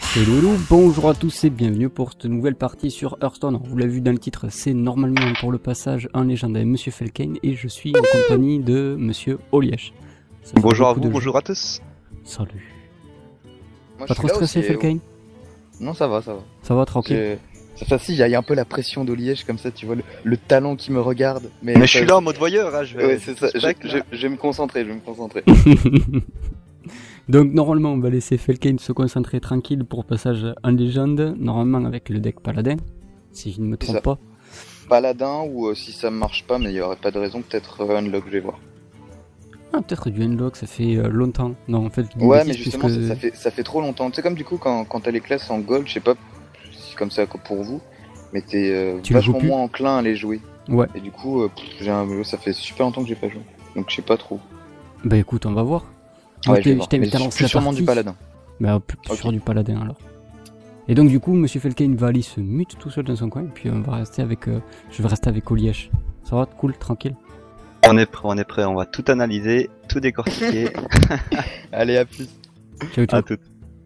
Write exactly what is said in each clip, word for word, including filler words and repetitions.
Hello, hello, bonjour à tous et bienvenue pour cette nouvelle partie sur Hearthstone. Vous l'avez vu dans le titre, c'est normalement pour le passage en légende avec Monsieur Felkane et je suis en compagnie de Monsieur Olièche. Bonjour à vous, bonjour à tous. Salut. Moi, Pas trop stressé Felkane? Non, ça va, ça va. Ça va, tranquille. Ça fait si, il y a un peu la pression d'Olièche comme ça, tu vois, le, le talent qui me regarde. Mais, mais je suis là en mode voyeur, hein, je vais... Ouais, c'est ça, je, je, je vais me concentrer, je vais me concentrer. Donc normalement on va laisser Felkane se concentrer tranquille pour passage en légende, normalement avec le deck paladin, si je ne me trompe pas. Paladin ou euh, si ça marche pas, mais il y aurait pas de raison, peut-être euh, Unlock, je vais voir. Ah peut-être du Unlock, ça fait euh, longtemps. Non en fait. Ouais mais justement puisque... ça, ça, fait, ça fait trop longtemps. Tu sais comme du coup quand, quand t'as les classes en gold, je sais pas si comme ça pour vous, mais t'es euh, vachement moins enclin à les jouer. Ouais. Et du coup euh, j'ai un... ça fait super longtemps que j'ai pas joué, donc je sais pas trop. Bah écoute on va voir. Ouais, je t'invite à lancer la sûrement partie. du paladin. Bah plus okay. Sur du paladin alors. Et donc du coup Monsieur Felkane va aller se mute tout seul dans son coin et puis on va rester avec, euh, je vais rester avec Olièche. Ça va, cool, tranquille. On est prêt, on est prêt, on va tout analyser, tout décortiquer. Allez à plus. Ciao ciao. À tout.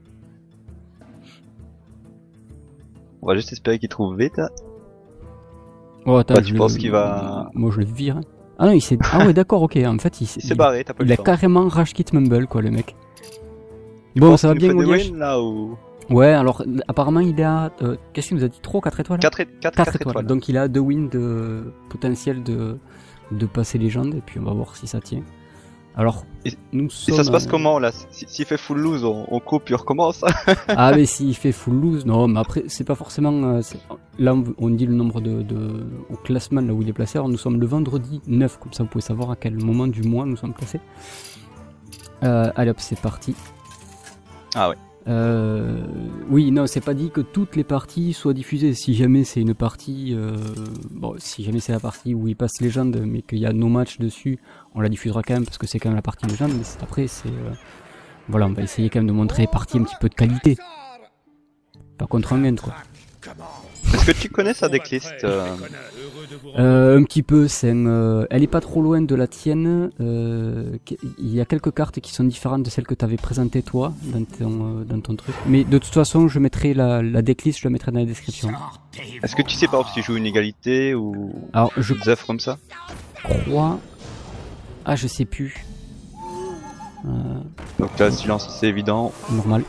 On va juste espérer qu'il trouve vite. Oh attends, bah, tu penses qu'il va... Moi je le vire. Ah non il s'est... Ah ouais d'accord ok, en fait il s'est il barré, t'as pas il le a temps. Carrément rage quit Mumble quoi le mec. Tu bon ça va bien Olièche là ou... Ouais alors apparemment il est à... Euh, qu'est-ce qu'il nous a dit, trois ou quatre étoiles? quatre, quatre, quatre, quatre étoiles. étoiles. Donc il a deux wins de potentiel de... de passer légende et puis on va voir si ça tient. Alors et, nous sommes... Et ça se passe comment là? S'il si fait full lose on, on coupe et on recommence. Ah mais s'il fait full lose, non mais après c'est pas forcément... Euh, là on, on dit le nombre de, de... au classement là où il est placé. Alors nous sommes le vendredi neuf, comme ça vous pouvez savoir à quel moment du mois nous sommes placés. Euh, allez hop c'est parti. Ah ouais. Euh, oui, non, c'est pas dit que toutes les parties soient diffusées. Si jamais c'est une partie, euh, bon, si jamais c'est la partie où il passe légende, mais qu'il y a nos matchs dessus, on la diffusera quand même parce que c'est quand même la partie légende. Mais après, c'est, euh, voilà, on va essayer quand même de montrer les parties un petit peu de qualité. Pas contre un gain, quoi. Est-ce que tu connais sa decklist euh... Euh, un petit peu, c'est euh, elle est pas trop loin de la tienne. Euh, il y a quelques cartes qui sont différentes de celles que tu avais présentées toi dans ton, euh, dans ton truc. Mais de toute façon, je mettrai la, la decklist, je la mettrai dans la description. Est-ce que tu sais par exemple si tu joues une égalité ou alors je des œuvres comme ça? Crois. Ah, je sais plus. Euh... Donc là, silence, c'est évident. Normal.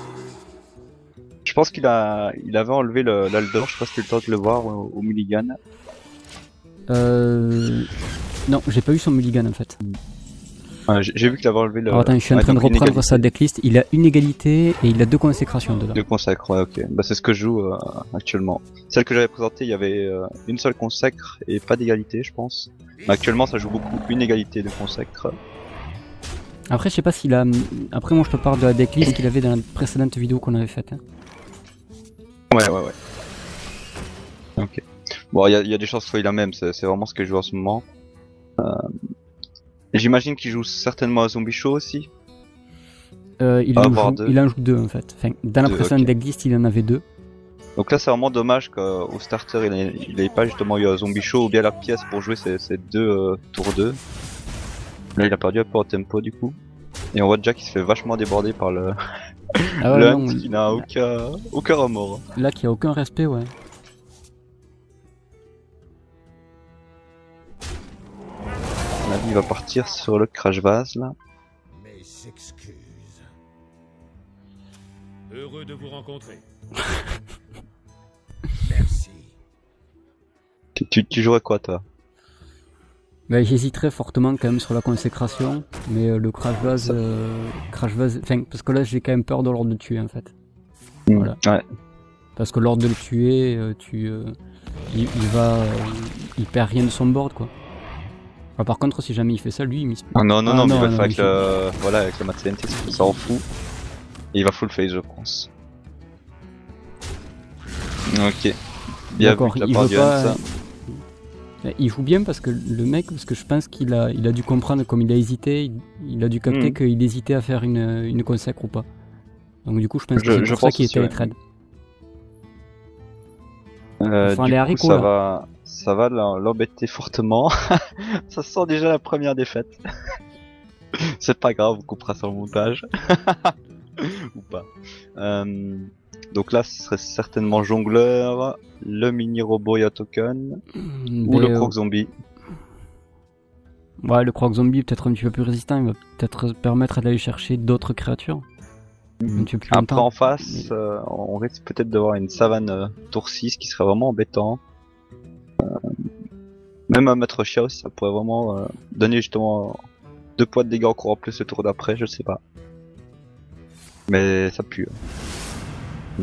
Je pense qu'il a, il avait enlevé l'Aldor, je sais pas si tu as eu le temps de le voir au, au Mulligan. Euh... Non, j'ai pas eu son Mulligan en fait. Ouais, j'ai vu qu'il avait enlevé le... Alors attends, je suis en train de reprendre sa decklist, il a une égalité et il a deux consécrations dedans. Deux consacres, ouais ok. Bah c'est ce que je joue euh, actuellement. Celle que j'avais présentée, il y avait euh, une seule consacre et pas d'égalité je pense. Mais actuellement ça joue beaucoup, une égalité de consacre. Après je sais pas s'il a... Après moi je te parle de la decklist qu'il avait dans la précédente vidéo qu'on avait faite. Hein. Ouais, ouais, ouais. Ok. Bon, il y, y a des chances que ce soit la même, c'est vraiment ce que je joue en ce moment. Euh... J'imagine qu'il joue certainement à Zombie Show aussi. Euh, il, en joue, il en joue deux en fait. Enfin, dans la précédente okay. decklist, il en avait deux. Donc là, c'est vraiment dommage qu'au starter, il n'ait pas justement eu un Zombie Show ou bien la pièce pour jouer ces, ces deux euh, tours deux. Là, il a perdu un peu en tempo du coup. Et on voit déjà qu'il se fait vachement déborder par le... Ah ouais, le Hunt qui n'a aucun, aucun remords. Là qui a aucun respect, ouais. À mon avis, il va partir sur le crash vase là. Mes excuses. Heureux de vous rencontrer. Merci. Tu, tu, tu jouerais quoi toi? Bah, j'hésiterais fortement quand même sur la consécration, mais euh, le crash vase, euh, crash vase, enfin parce que là j'ai quand même peur de l'ordre de tuer en fait. Mmh, voilà. Ouais. Parce que l'ordre de le tuer, euh, tu, euh, il, il va, euh, il perd rien de son board quoi. Enfin, par contre si jamais il fait ça, lui il mise. Oh, non non ah, non, non, il va le faire avec il le, voilà avec le Mad Scientist, ça en fout. Et il va full face je pense. Ok. Bien vu que la part du Hunt, ça. Il joue bien parce que le mec, parce que je pense qu'il a, il a dû comprendre comme il a hésité, il, il a dû capter mmh. qu'il hésitait à faire une, une consacre ou pas. Donc du coup je pense que c'est pour ça qu'il était trade. Euh, enfin, du coup haricots, ça là. va, ça va l'embêter fortement. Ça sent déjà la première défaite. C'est pas grave, on coupera sur le montage. Ou pas. Euh, Donc là, ce serait certainement jongleur, le mini robot et token, Mm, ou ben, le euh, croc zombie. Ouais, le croc zombie peut-être un petit peu plus résistant, il va peut-être permettre d'aller chercher d'autres créatures. Un petit peu plus Après longtemps. en face, Mais- euh, on risque peut-être d'avoir une savane euh, tour six qui serait vraiment embêtant. Euh, même un maître chien aussi, ça pourrait vraiment euh, donner justement deux points de dégâts encore en plus le tour d'après, je sais pas. Mais ça pue. hein.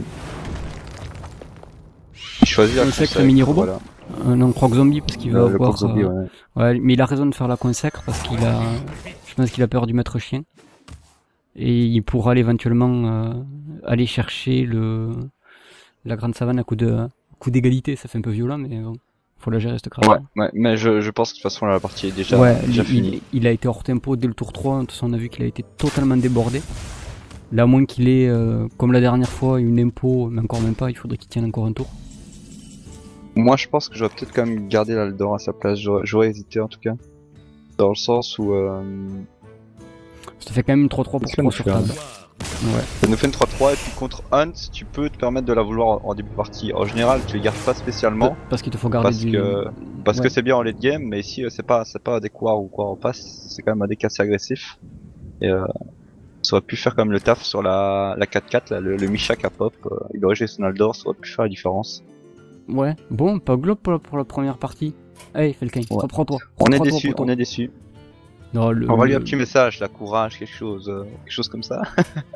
Il choisit la Consacre consacre, le mini-robot voilà. Euh, non, croc zombie parce qu'il va Le- le avoir. croc zombie, euh, ouais. Ouais, mais il a raison de faire la consacre parce qu'il a. Je pense qu'il a peur du maître chien. Et il pourra aller éventuellement euh, aller chercher le la grande savane à coup de à coup d'égalité. Ça fait un peu violent, mais bon, faut la gérer cette créature. Ouais, ouais, mais je, je pense que de toute façon la partie est déjà, Ouais, déjà il, finie. il- il a été hors tempo dès le tour trois, de toute façon on a vu qu'il a été totalement débordé. Là, à moins qu'il ait, euh, comme la dernière fois, une impo, mais encore même pas, il faudrait qu'il tienne encore un tour. Moi je pense que j'aurais peut-être quand même gardé l'Aldor à sa place, j'aurais j'aurais hésité en tout cas. Dans le sens où euh, Ça fait quand même trois trois pour Qu'est-ce qu'on trois sur fait, table. Voir. Ouais. ça nous fait une trois trois et puis contre Hunt tu peux te permettre de la vouloir en, en début de partie. En général tu les gardes pas spécialement Parce qu'il te faut garder parce du... que parce Ouais. que c'est bien en late game, mais ici euh, c'est pas c'est pas des couards ou quoi en face, c'est quand même un deck assez agressif. Et euh, ça aurait pu faire quand même le taf sur la, la quatre quatre, là, le, le Mishak à pop, euh, il aurait joué son Aldor, ça aurait pu faire la différence. Ouais, bon, pas globe pour la, pour la première partie. Allez, Felkin, Ouais. reprends-toi. On est reprends-toi déçu, pour toi. on est déçu. Non, le- On va lui le- un petit message, la courage, quelque chose, euh, quelque chose comme ça.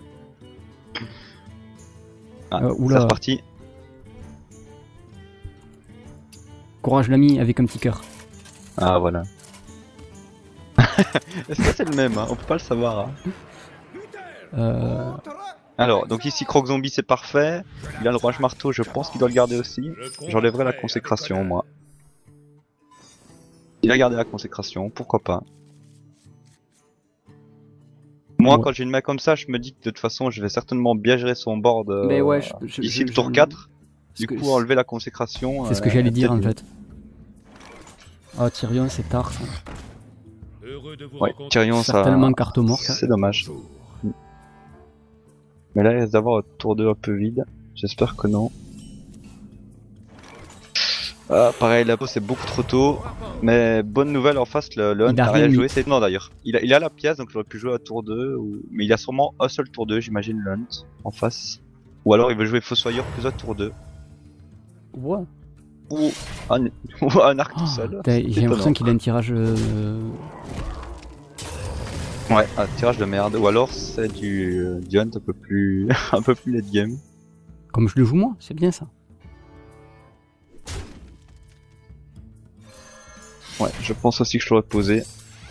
Ah, Euh, c'est oula. reparti. Courage l'ami avec un petit cœur. Ah voilà. Est-ce que c'est le même hein? On peut pas le savoir. Hein. Euh... Alors, donc ici Croc Zombie c'est parfait. Il a le Roi Marteau, je pense qu'il doit le garder aussi. J'enlèverai la consécration moi. Il a gardé la consécration, pourquoi pas. Moi Ouais. quand j'ai une main comme ça, je me dis que de toute façon je vais certainement bien gérer son board euh, Mais ouais, je, je- ici je- le tour je- quatre. ce Du que- coup enlever la consécration. C'est ce que euh, j'allais dire en peut-être fait. Oh, Tyrion, c'est tard ça. Heureux de vous Ouais, rencontrer. Tyrion ça. Certainement carte morte. hein. C'est dommage. Mais là il risque d'avoir un tour deux un peu vide. J'espère que non. Ah, pareil, la pause c'est beaucoup trop tôt. Mais bonne nouvelle en face, le, le Hunt Il a n'a rien rien mis. joué. C'est non d'ailleurs. Il a, il a la pièce donc j'aurais pu jouer à tour deux. Ou... Mais il a sûrement un seul tour deux, j'imagine, le Hunt en face. Ou alors il veut jouer Fossoyeur plus un tour deux. Ouais. Ou un, ou un arc Oh, tout seul. putain, C'est J'ai l'impression étonnant. qu'il a un tirage. euh, Ouais, un tirage de merde. Ou alors c'est du, euh, du Hunt un peu plus, un peu plus late game. Comme je le joue moi, c'est bien ça. Ouais, je pense aussi que je l'aurais posé.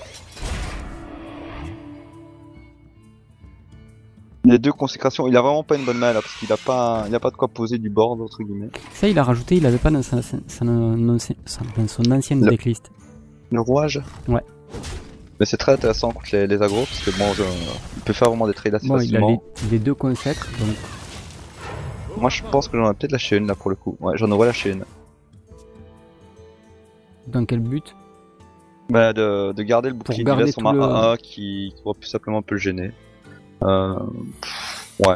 Les deux consécrations, il a vraiment pas une bonne main là parce qu'il a pas, il a pas de quoi poser du board entre guillemets. Ça, il a rajouté, il avait pas dans, sa, sa- sa- dans sa- dans son ancienne Le- decklist. Le rouage. Ouais. Mais c'est très intéressant contre les, les agros parce que bon, je- il peut faire vraiment des trades assez Bon, il a facilement. les, les deux consacres, donc Moi je pense que j'en ai peut-être lâché une là pour le coup. Ouais, j'en aurais lâché une. dans quel but? Bah de, de garder le bouclier garder d'hiver sur tout ma le- A A qui, qui aurait pu simplement un peu le gêner. Euh... pff, ouais.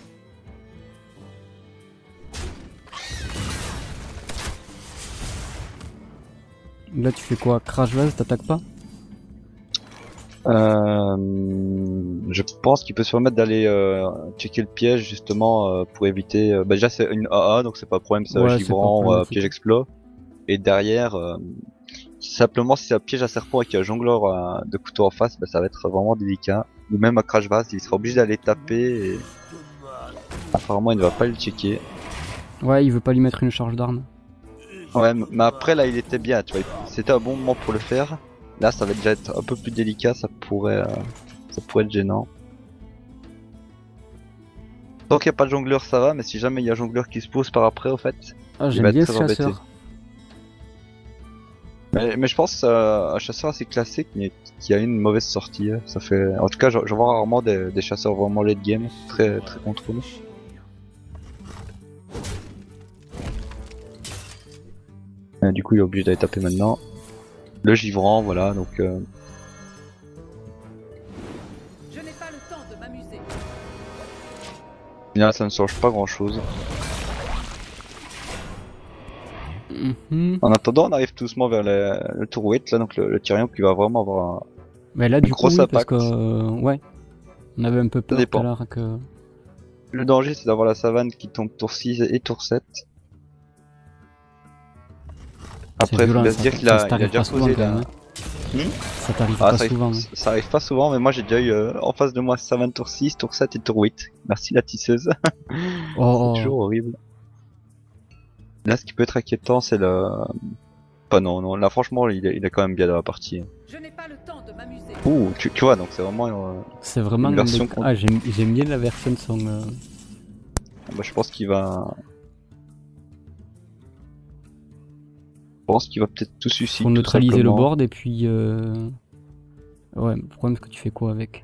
Là, tu fais quoi? Crash vase, t'attaques pas? Euh, je pense qu'il peut se permettre d'aller euh, checker le piège justement euh, pour éviter. Euh, bah déjà c'est une A A donc c'est pas un problème, c'est Ouais, un c'est pas givrant, euh, problématique. piège exploit. Et derrière, euh, simplement si c'est un piège à serpent et qu'il y a un jongleur euh, de couteau en face, bah, ça va être vraiment délicat. Ou même à crash vase, il sera obligé d'aller taper et apparemment il ne va pas le checker. Ouais, il veut pas lui mettre une charge d'arme. Ouais, m- mais après là il était bien, tu vois, c'était un bon moment pour le faire. Là ça va déjà être un peu plus délicat, ça pourrait, euh, ça pourrait être gênant. Tant qu'il n'y a pas de jongleur ça va, mais si jamais il y a un jongleur qui se pose par après au fait, Ah, il j'aime va bien être ce très embêté. chasseur. Mais, mais je pense euh, un chasseur assez classique mais qui a eu une mauvaise sortie. hein. Ça fait, en tout cas je, je vois rarement des, des chasseurs vraiment late game, très très contrôlés. Euh, du coup il est obligé d'aller taper maintenant. Le givrant, voilà, donc euh, Je n'ai pas le temps de m'amuser. Là, ça ne change pas grand chose. Mm-hmm. En attendant, on arrive tout doucement vers le, le tour huit, là, donc le, le Tyrion qui va vraiment avoir un... Mais là, du coup, grosse oui, parce impact. que, euh, ouais, on avait un peu peur tout dépend. à l'heure que... Le danger, c'est d'avoir la savane qui tombe tour six et tour sept. Après, il faut bien se dire qu'il a, il a déjà posé la... Hmm ça t'arrive ah, pas ça souvent. arrive, Hein. ça arrive pas souvent, mais moi j'ai déjà eu euh, en face de moi savane tour six, tour sept et tour huit. Merci la tisseuse. Oh, C'est toujours horrible. Là, ce qui peut être inquiétant, c'est le... Pas non, non, là franchement, il est, il est quand même bien dans la partie. Je n'ai pas le temps de m'amuser. Ouh, tu, tu vois, donc c'est vraiment... Euh... c'est vraiment une version les... qu'on- Ah, j'aime j'aime bien la version de son... Euh... Bah, je pense qu'il va... Je pense qu'il va peut-être tout suicider. Pour tout neutraliser le simplement. board et puis... Euh... Ouais, le problème c'est que tu fais quoi avec?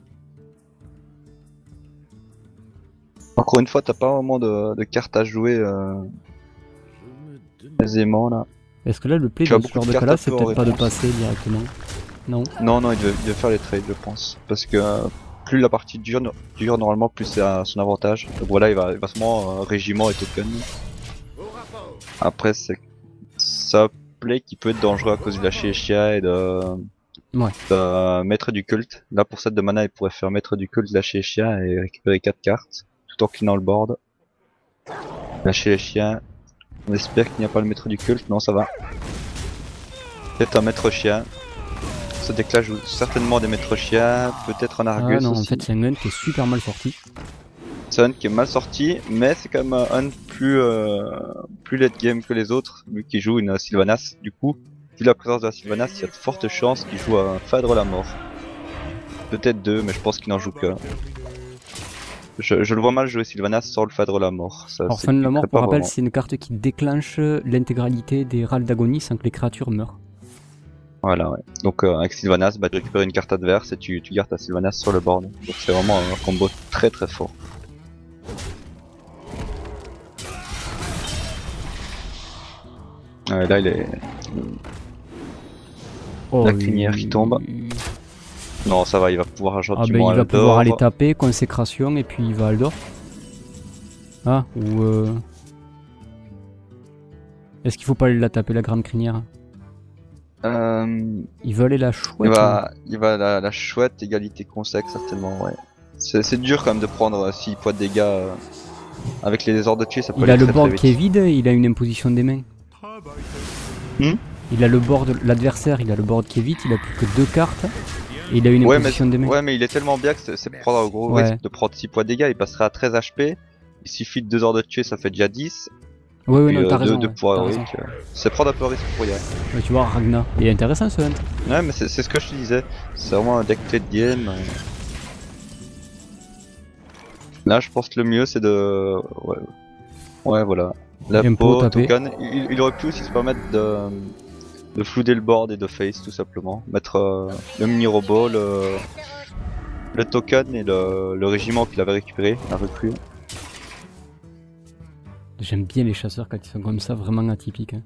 Encore une fois, t'as pas vraiment de, de cartes à jouer euh, aisément là. Est-ce que là, le play Tu as de ce beaucoup genre de de cartes cas-là, à c'est peu en peut-être pas de réponse. passer directement? Non. Non, non, il devait, il devait faire les trades, je pense. Parce que euh, plus la partie dure, dure normalement, plus c'est à son avantage. Donc voilà, il va, il va sûrement euh, régiment et token. Après, c'est ça play qui peut être dangereux à cause de la Chia et de, Ouais. de maître du culte. Là, pour sept de mana, il pourrait faire maître du culte, lâcher les chiens et récupérer quatre cartes, tout en cleanant le board. Lâcher les chiens. On espère qu'il n'y a pas le maître du culte. Non, ça va. Peut-être un maître chien. Ce deck là joue certainement des maîtres chiens, peut-être un Argus Ah non, aussi. en fait, c'est un gun qui est super mal sorti. C'est un qui est mal sorti, mais c'est quand même un plus euh, plus late game que les autres, vu qu'il joue une Sylvanas. Du coup, vu la présence de la Sylvanas, il y a de fortes chances qu'il joue un Fadre la mort. Peut-être deux, mais je pense qu'il n'en joue qu'un. Je, je le vois mal jouer Sylvanas sans le Fadre la mort. Ça, Alors, c'est fin de la mort, très pour pas rappel, vraiment. c'est une carte qui déclenche l'intégralité des râles d'agonie sans que les créatures meurent. Voilà, ouais. Donc euh, avec Sylvanas, bah, tu récupères une carte adverse et tu, tu gardes ta Sylvanas sur le board. Donc c'est vraiment un combo très très fort. Ouais, là il est... Oh, La crinière qui tombe. il- Non, ça va, il va pouvoir Ah ben, gentiment il va Aldor. pouvoir aller taper, consécration, et puis il va Aldor. Ah, ou... Euh... Est-ce qu'il faut pas aller la taper, la grande crinière? Euh, Il veut aller la il chouette? va, il va la, la chouette égalité consec certainement, ouais. C'est c'est dur quand même de prendre six points de dégâts euh, avec les désordres de tuer, ça peut Il aller a le très, très board vite. qui est vide, il a une imposition des mains. Hmm Il a le board, l'adversaire, il a le board qui est vide, il a plus que deux cartes. Et il a une Ouais mais, imposition des mains. ouais mais il est tellement bien que c'est c'est prendre un gros Ouais. risque de prendre six points de dégâts, il passerait à treize H P. Il suffit de deux ordres de tuer, ça fait déjà dix. Ouais, ouais, Puis, non, t'as euh, raison. deux, deux ouais, points t'as héroïques, raison. euh, c'est prendre un peu un risque pour y aller. Ouais, tu vois, Ragnar. Il est intéressant ce hunt. Ouais mais c'est c'est ce que je te disais, c'est vraiment un deck play de game. euh. Là je pense que le mieux c'est de... Ouais, ouais voilà. La Tempo, peau, taper. token, il, il aurait pu aussi se permettre de, de flouder le board et de face tout simplement. Mettre euh, le mini robot, le, le token et le, le régiment qu'il avait récupéré, la recrue. J'aime bien les chasseurs quand ils sont comme ça, vraiment atypiques. Hein.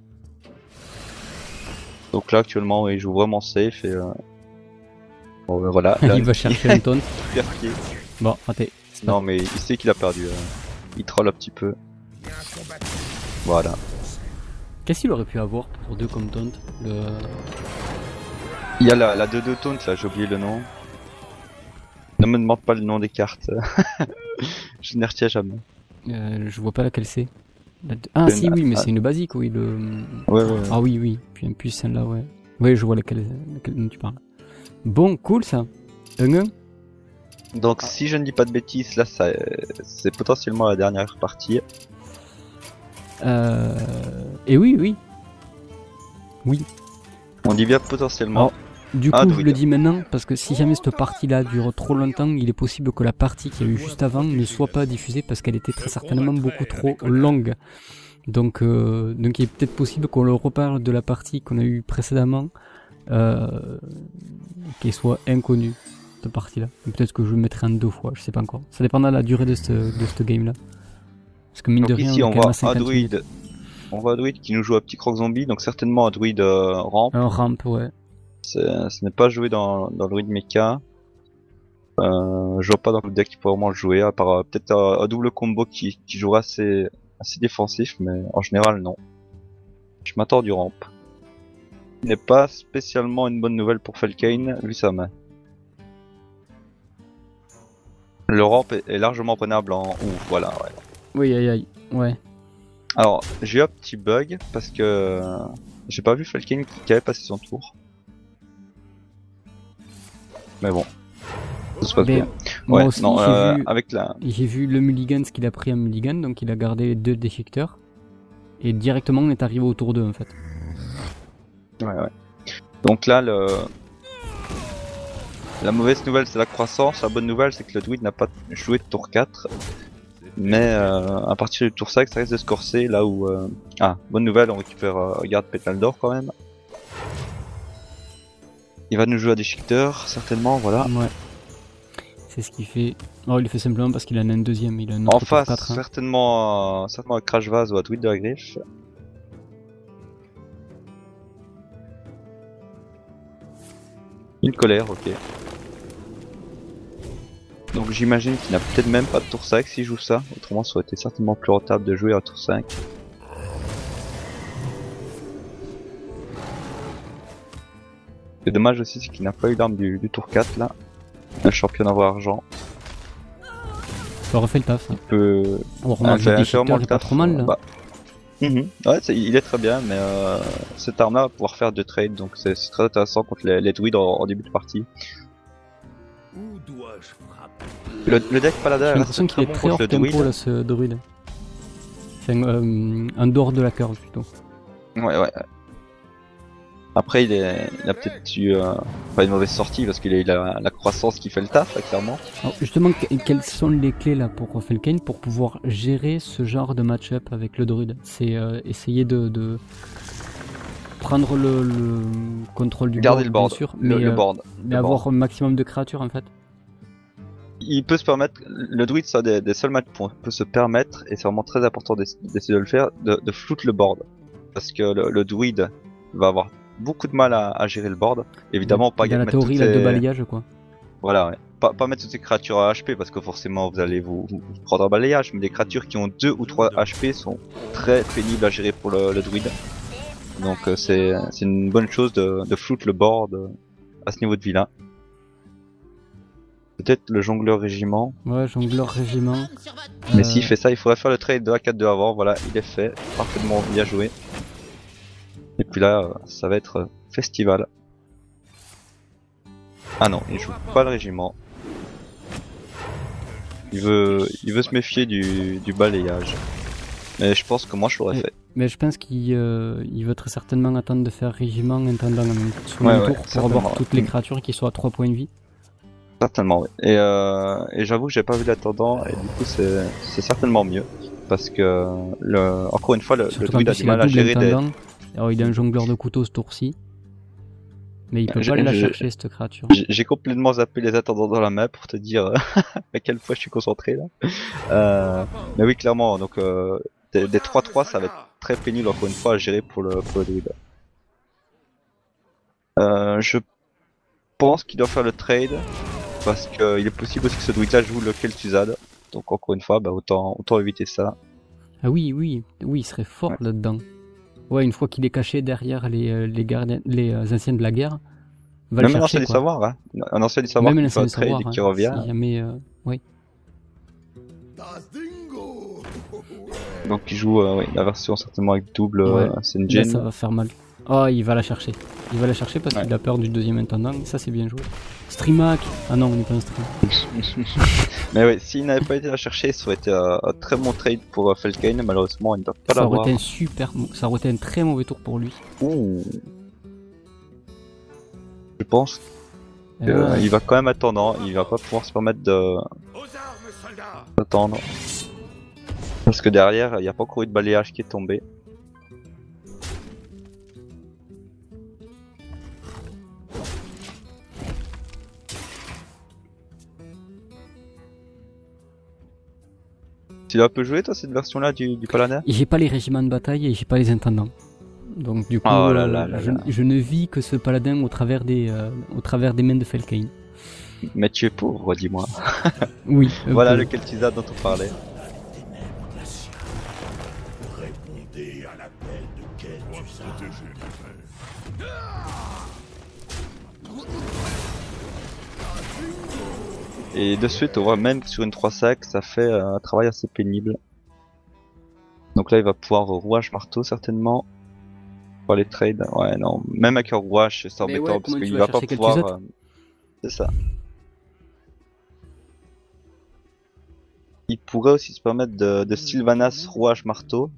Donc là actuellement il joue vraiment safe et... Euh... Bon ben voilà, là, il va chercher un taunt. super pied. Bon, raté. Non mais il sait qu'il a perdu, euh. il troll un petit peu. Voilà. Qu'est-ce qu'il aurait pu avoir pour deux comme taunt? Le... Il y a la, la deux deux taunt là, j'ai oublié le nom. Ne me demande pas le nom des cartes. Je n'y retiens jamais. Euh, je vois pas laquelle c'est. La deux- Ah C'est si, une- oui, mais ah. c'est une basique, oui. Le... Ouais ouais. ouais. Ah oui, oui. Puis en plus celle-là, ouais. Ouais, je vois laquelle, laquelle dont tu parles. Bon, cool ça. Un un. Donc si je ne dis pas de bêtises, là ça, c'est potentiellement la dernière partie. Euh... Et oui, oui. Oui. On dit bien potentiellement. Du Ah, coup, je druide. le dis maintenant, parce que si jamais cette partie-là dure trop longtemps, il est possible que la partie qu'il y a eu juste avant ne soit pas diffusée parce qu'elle était très certainement beaucoup trop longue. Donc, euh, donc il est peut-être possible qu'on le reparle de la partie qu'on a eue précédemment, euh, qu'elle soit inconnue, cette partie-là. Peut-être que je le mettrai en deux fois, je sais pas encore. Ça dépendra de la durée de ce de cette game-là. Parce que mine de Donc rien, ici on on est quand même voit à un cinquante minutes. druide. On voit un druide qui nous joue un petit croc zombie, donc certainement un druide euh, ramp. Un ramp, ouais. C'est- Ce n'est pas joué dans, dans le druide mecha. Euh, je vois pas dans le deck qui pourrait vraiment le jouer, à part euh, peut-être un, un double combo qui, qui jouera assez, assez défensif, mais en général non. Je m'attends du ramp. Ce n'est pas spécialement une bonne nouvelle pour Felkane, vu sa main. Le ramp est, est largement prenable en ouf, voilà, ouais. Oui, aïe aïe, ouais. Alors, j'ai eu un petit bug, parce que euh, j'ai pas vu Felkane qui, qui avait passé son tour. Mais bon, tout se passe Mais bien. moi Ouais, aussi, non, j'ai euh, vu, avec la... j'ai vu le mulligan, ce qu'il a pris un mulligan, donc il a gardé deux déchiqueteurs. Et directement, on est arrivé au tour deux en fait. Ouais, ouais. Donc là, le... la mauvaise nouvelle c'est la croissance, la bonne nouvelle c'est que le druide n'a pas joué de tour quatre. Mais euh, à partir du tour cinq, ça risque de se corser là où... Euh... Ah, bonne nouvelle, on récupère euh, garde pétale d'or quand même. Il va nous jouer à déchiqueteur, certainement, voilà. Ouais. C'est ce qu'il fait. Oh, il le fait simplement parce qu'il en a un deuxième, il a un autre En tour face, quatre, hein. certainement, euh, certainement un crash vase ou un druide de la griffe. Une colère, ok. Donc j'imagine qu'il n'a peut-être même pas de tour cinq s'il joue ça, autrement ça aurait été certainement plus rentable de jouer à tour cinq. Le dommage aussi c'est qu'il n'a pas eu l'arme du, du tour quatre là. Un champion d'avoir argent. Ça aurait fait le taf. Hein. Il peut... On Ah, remarque fait- que le fait vraiment déchiqueteur le est pas taf, trop mal là. bah. Mhm. Ouais, c'est- il est très bien, mais euh, cette arme-là va pouvoir faire deux trades, donc c'est c'est très intéressant contre les, les druides en, en début de partie. Où dois-je frapper? Le, le deck paladin J'ai reste l'impression qu'il très est bon très contre hors le druide. tempo là, ce druide. Enfin, euh, en dehors de la curve plutôt. Ouais, ouais. Après, il, est, il a peut-être eu euh, pas une mauvaise sortie parce qu'il a eu la, la croissance qui fait le taf, là, clairement. Alors justement, que- quelles sont les clés là pour Felkane pour pouvoir gérer ce genre de match-up avec le druide? C'est euh, essayer de, de prendre le, le contrôle du Garder board, le board, bien sûr, le, mais, le euh, board. mais le avoir board. un maximum de créatures en fait. Il peut se permettre, le druide, c'est un des, des seuls matchs qu'on peut se permettre, et c'est vraiment très important d'ess- d'essayer de le faire, de, de flout le board. Parce que le, le druide va avoir beaucoup de mal à, à gérer le board. Évidemment, pas Dans la mettre théorie toutes là, de ses- balayage quoi. Voilà, ouais. Pas, pas mettre toutes ces créatures à H P parce que forcément vous allez vous, vous prendre un balayage, mais des créatures qui ont deux ou trois H P sont très pénibles à gérer pour le, le druide. Donc euh, c'est c'est une bonne chose de, de flout le board euh, à ce niveau de vie-là. Peut-être le jongleur régiment, Ouais, jongleur régiment. mais Euh, s'il fait ça, il faudrait faire le trade de A quatre deux avant, voilà, il est fait, parfaitement bien joué. Et puis là, euh, ça va être euh, festival. Ah non, il joue pas le régiment. Il veut, il veut se méfier du, du balayage. Mais je pense que moi je l'aurais Ouais. fait. Mais je pense qu'il euh, il veut très certainement attendre de faire régiment intendant sur Ouais, le ouais, tour pour certainement, avoir ouais. toutes les créatures qui sont à trois points de vie. Certainement, oui. Et, euh, et j'avoue que j'ai pas vu l'attendant, et du coup c'est c'est certainement mieux. Parce que, le, encore une fois, le, le Surtout qu'en druide a plus du il a mal à double gérer des... intendant. Alors il a un jongleur de couteau ce tour-ci. Mais il peut J'ai- pas la j'ai- chercher cette créature. J'ai j'ai complètement zappé les attendants dans la main pour te dire euh, à quelle fois je suis concentré là. Euh, mais oui, clairement, donc euh, des, des trois trois ça va être très pénible encore une fois à gérer pour le, pour le druide. Euh, je pense qu'il doit faire le trade parce qu'il est possible aussi que ce druide là joue le Kel'Thuzad. Donc encore une fois, bah, autant, autant éviter ça. Ah oui, oui, oui, il serait fort Ouais. là-dedans. Ouais, une fois qu'il est caché derrière les, euh, les, gardiens, les euh, anciens de la guerre, va Même le un ancien chercher du quoi. savoir, hein. Un ancien du savoir Même un qui fait ancien un de trade savoir, et qui hein, revient. si jamais, euh, oui. Donc il joue euh, oui, la version certainement avec double Ouais. euh, Là, Sen'jin. ça va faire mal. Oh, il va la chercher. Il va la chercher parce Ouais. qu'il a peur du deuxième intendant. Ça, c'est bien joué. Streamac. Ah non, on n'est pas un stream. Mais ouais, s'il n'avait pas été la chercher, ça aurait été euh, un très bon trade pour euh, Felkane. Malheureusement, il ne peut pas Ça aurait l'avoir. été un super, ça aurait été un très mauvais tour pour lui. Ouh. Je pense qu'il Euh, va quand même attendre. Il va pas pouvoir se permettre de- Aux armes, soldats! d'attendre. Parce que derrière, il n'y a pas encore eu de balayage qui est tombé. Tu l'as peu joué toi cette version là du, du paladin? et j'ai pas les régiments de bataille et j'ai pas les intendants. Donc du coup, Oh là euh, là là je, là. je ne vis que ce paladin au travers des, euh, au travers des mains de Felkane. Mais tu es pauvre, dis-moi. Oui. Voilà peu. le Kel'Thuzad dont on parlait. Répondez à l'appel de Kel'Thuzad. Et de suite, on voit même que sur une trois cinq, ça fait un travail assez pénible. Donc là, il va pouvoir rouage marteau certainement. Pour les trades, ouais, non. Même avec un rouage, c'est Mais embêtant ouais, parce comment tu qu'il vas va pas chercher pouvoir. Kel'Thuzad euh, C'est ça. Il pourrait aussi se permettre de, de Sylvanas rouage marteau.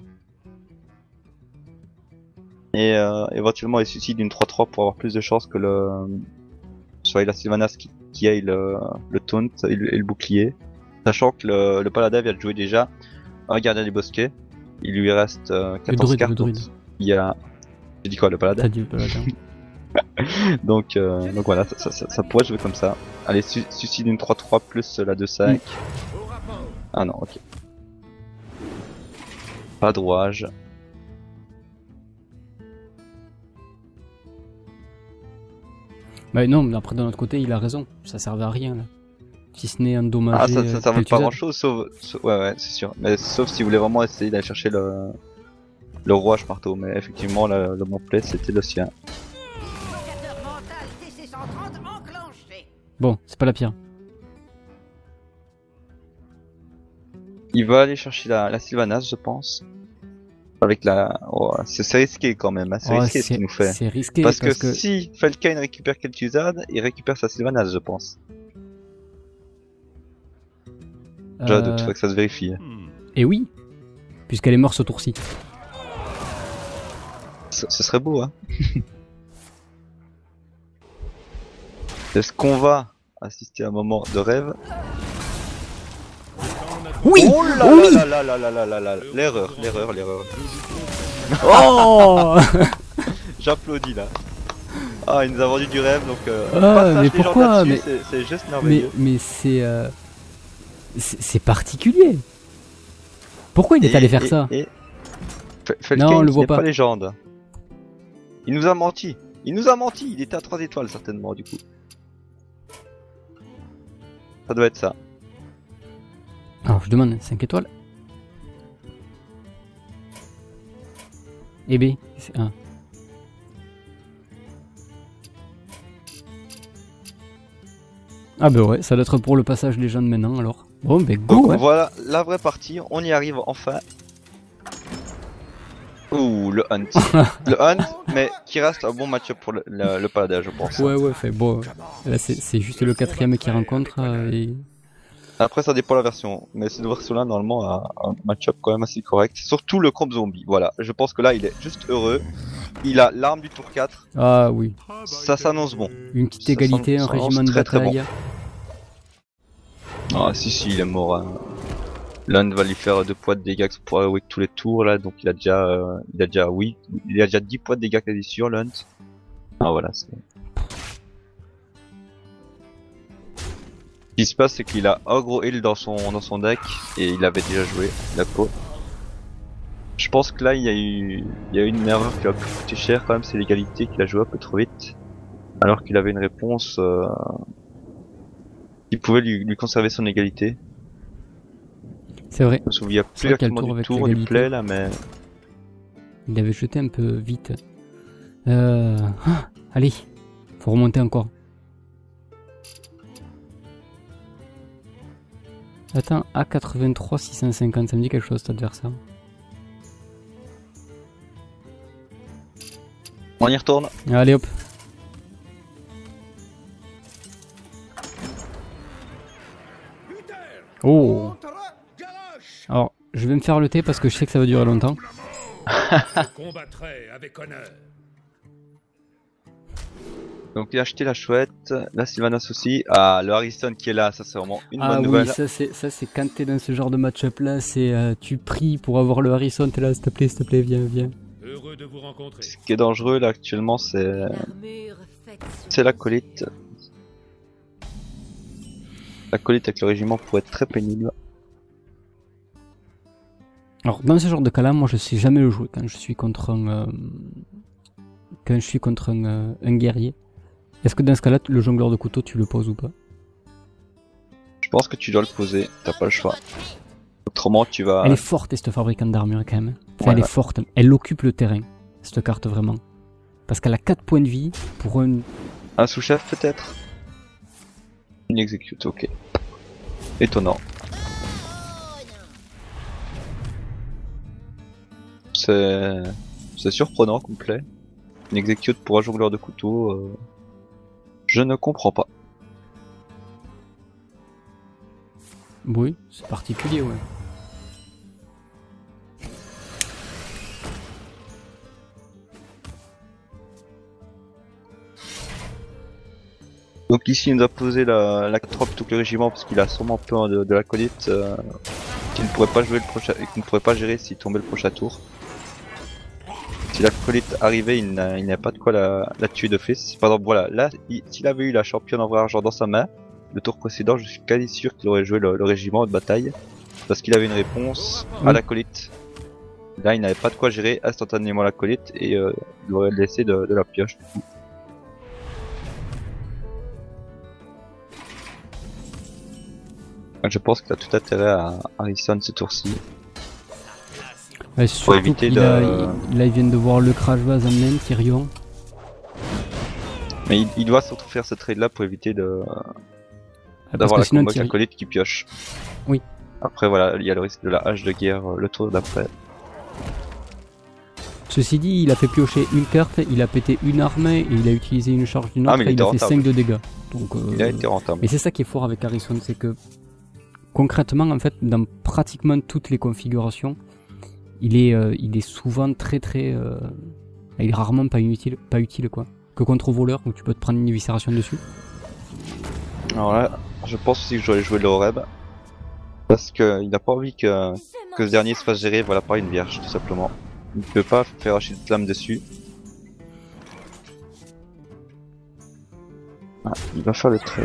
Et euh, éventuellement, il suicide d'une trois trois pour avoir plus de chances que le. Soit la Sylvanas qui, qui aille le, le taunt et le, et le bouclier. Sachant que le, le paladin vient de jouer déjà un gardien du bosquet. Il lui reste euh, quatorze druide, cartes. le druide. Il y a. J'ai dit quoi, le paladin? T'as dit le paladin. donc, euh, donc voilà, ça, ça, ça, ça pourrait jouer comme ça. Allez, su suicide une trois trois plus la deux cinq. Mm. Ah non, ok. Pas de rouage. Bah non, mais après d'un autre côté, il a raison. Ça servait à rien là. Si ce n'est endommager. Ah, ça, ça servait pas Kel'Thuzad. grand chose, sauf, sauf- Ouais, ouais, c'est sûr. Mais sauf si vous voulez vraiment essayer d'aller chercher le. Le rouage marteau. Mais effectivement, le, le bon play c'était le sien. Blocateur mental D C cent trente enclenché. Bon, c'est pas la pire. Il va aller chercher la, la Sylvanas, je pense. Avec la. Oh, c'est c'est risqué quand même, hein. C'est Oh, risqué ce qu'il nous fait. C'est risqué Parce, parce, que, que, si Felkane récupère Kel'Thuzad, il récupère sa Sylvanas, je pense. J'ai euh, doute, faudrait que ça se vérifie. Et oui, puisqu'elle est morte ce tour-ci. Ce, ce serait beau, hein. Est-ce qu'on va assister à un moment de rêve? Oui. Oh là Oh oui. là là là là là là là là. L'erreur, l'erreur, l'erreur. Oh. J'applaudis là. Ah, il nous a vendu du rêve, donc euh, Ah, passage mais pourquoi, légendaire dessus, mais- c'est- c'est juste Mais, merveilleux. mais c'est, euh, c'est c'est particulier. Pourquoi il est Et- allé faire et- ça? et- Fe- Felkane, Non, on le ce voit n'est pas. pas légende. Il nous a menti. Il nous a menti. Il était à trois étoiles certainement du coup. Ça doit être ça. Alors je demande cinq étoiles. Et B, c'est un. Ah bah ouais, ça doit être pour le passage légende maintenant alors. Bon ben go Donc ouais. voilà la vraie partie. On y arrive enfin. Ouh, le hunt. Le hunt, mais qui reste un bon match-up pour le, le, le paladin, je pense. Ouais ouais, fait bon. Là c'est c'est juste le quatrième qui rencontre euh, et... Après, ça dépend de la version. Mais cette version-là, normalement, a un match-up quand même assez correct. Surtout le comp zombie. Voilà. Je pense que là, il est juste heureux. Il a l'arme du tour quatre. Ah oui, Ça s'annonce bon. une petite Ça égalité, sent- un ça régiment lance de très, très bataille. Ah, si, si, il est mort. Hein. L'un va lui faire deux points de dégâts pour wake tous les tours, là. Donc, il a déjà, euh, il a déjà, oui. Il a déjà dix points de dégâts quasi sûr, l'Hunt. Ah, voilà. c'est- Ce qui se passe, c'est qu'il a un gros heal dans son, dans son deck. Et il avait déjà joué la peau. Je pense que là, il y a eu, il y a eu une erreur qui a coûté cher quand même, c'est l'égalité qu'il a joué un peu trop vite. Alors qu'il avait une réponse, euh, qui pouvait lui, lui conserver son égalité. C'est vrai, Je me souviens C'est plus vrai qu'il y a le exactement tour du avec tour, du l'égalité. play là, mais il avait jeté un peu vite. Euh... ah, allez, faut remonter encore. Attends, A quatre-vingt-trois six cent cinquante, ça me dit quelque chose cet adversaire. on y retourne. Allez hop. Oh. Alors, je vais me faire le thé parce que je sais que ça va durer longtemps. Je combattrai avec honneur. Donc il a acheté la chouette, la Sylvanas aussi. Ah, le Harrison qui est là, ça c'est vraiment une Ah bonne oui, nouvelle. ça c'est ça c'est quand t'es dans ce genre de match-up là, c'est euh, tu pries pour avoir le Harrison, t'es là, s'il te plaît, s'il te plaît, viens, viens. Heureux de vous rencontrer. Ce qui est dangereux là actuellement, c'est L'armure faite sur c'est l'acolyte. L'acolyte avec le régiment pourrait être très pénible. Alors dans ce genre de cas-là, moi je sais jamais le jouer quand je suis contre un euh, quand je suis contre un, euh, un guerrier. Est-ce que dans ce cas-là, le jongleur de couteau, tu le poses ou pas? pense que tu dois le poser, t'as pas le choix. Autrement, tu vas. Elle est forte, cette fabricante d'armure, quand même. Enfin, Ouais, elle est ouais. forte. Elle occupe le terrain, cette carte, vraiment. Parce qu'elle a quatre points de vie pour un. Un sous-chef, peut-être. Une execute, ok. Étonnant. C'est. C'est surprenant, complet. Une execute pour un jongleur de couteau. Euh... Je ne comprends pas. Oui, c'est particulier, ouais. Donc ici, il nous a posé la, la trop plutôt que le régiment parce qu'il a sûrement peur de, de l'acolyte euh, qu'il ne pourrait pas jouer le prochain, qu'il ne pourrait pas gérer s'il tombait le prochain tour. Si l'acolyte arrivait, il n'a il n'a pas de quoi la, la tuer d'office. Par exemple, voilà, là, s'il avait eu la championne en vrai argent dans sa main, le tour précédent, je suis quasi sûr qu'il aurait joué le, le régiment de bataille parce qu'il avait une réponse à Oui. l'acolyte. Là, il n'avait pas de quoi gérer instantanément l'acolyte et euh, il aurait laissé de, de la pioche. Du coup. Je pense qu'il a tout intérêt à Harrison ce tour-ci. Ouais, surtout éviter qu'il de- a- il- là, ils viennent de voir le crash vase en main, Tyrion. Mais il, il doit surtout faire ce trade là pour éviter de Ah, Parce d'avoir que la sinon, combo avec Tyrion. l'acolyte qui pioche. Oui. Après voilà, il y a le risque de la hache de guerre euh, le tour d'après. Ceci dit, il a fait piocher une carte, il a pété une arme et il a utilisé une charge d'une Ah, autre mais il et il a était fait rentable. cinq de dégâts. Donc, euh, Il a été rentable. Mais c'est ça qui est fort avec Harrison, c'est que concrètement, en fait, dans pratiquement toutes les configurations, il est, euh, il est souvent très très, euh, il est rarement pas inutile, pas utile quoi. Que contre voleur où tu peux te prendre une éviscération dessus. Alors là, je pense aussi que j'aurais joué le Horeb. Parce que il n'a pas envie que, que ce dernier se fasse gérer voilà, par une vierge, tout simplement. Il ne peut pas faire hacher de flamme dessus. Ah, il va faire le trade.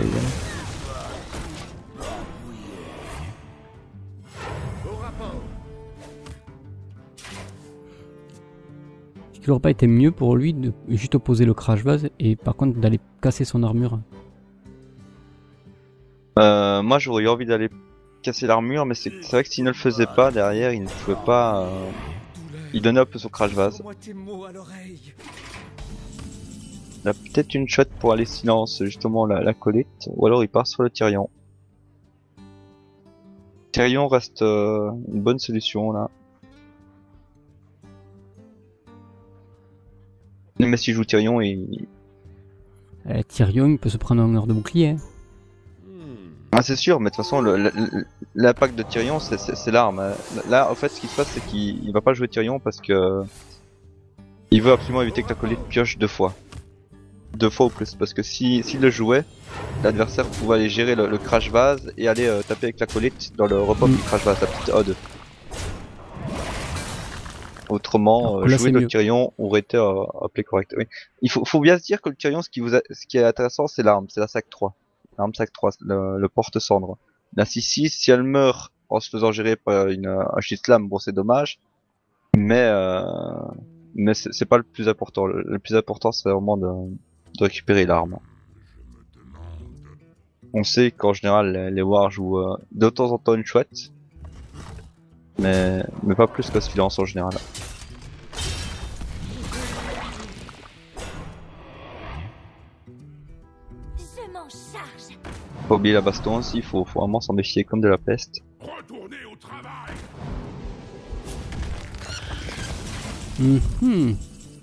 Est-ce qu'il aurait pas été mieux pour lui de juste opposer le crash vase et par contre d'aller casser son armure? Euh, moi j'aurais eu envie d'aller casser l'armure, mais c'est c'est vrai que s'il ne le faisait pas derrière, il ne pouvait pas. Euh... Il donnait un peu son crash vase. Il a peut-être une shot pour aller silence justement la, la colite, ou alors il part sur le Tyrion. Tyrion reste euh, une bonne solution là. Mais s'il joue Tyrion, il... Euh, Tyrion il peut se prendre un heure de bouclier. Hein. Ah c'est sûr, mais de toute façon le- le- l'impact de Tyrion c'est- c'est c'est l'arme. hein. Là en fait ce qui se passe c'est qu'il il va pas jouer Tyrion parce que il veut absolument éviter que la colite pioche deux fois. Deux fois ou plus, parce que si s'il le jouait, l'adversaire pouvait aller gérer le, le crash vase et aller euh, taper avec la colite dans le repop Mm. du crash vase, la petite ode. Autrement, Alors, euh, là, jouer c'est le mieux. Tyrion aurait été euh, appelé correct. Oui. Il faut, faut bien se dire que le Tyrion, ce qui, vous a- ce qui est intéressant, c'est l'arme, c'est la sac trois. L'arme sac trois, le, le porte-cendre. La six six, si elle meurt en se faisant gérer par une, un shitslam, bon c'est dommage, mais euh, mais c'est c'est pas le plus important. Le, le plus important, c'est vraiment de, de récupérer l'arme. On sait qu'en général, les, les Wars jouent euh, de temps en temps une chouette, mais, mais pas plus que silence en général. Je m'en charge. Faut oublier la baston aussi, faut, faut vraiment s'en méfier comme de la peste. Retournez au travail. Mhm.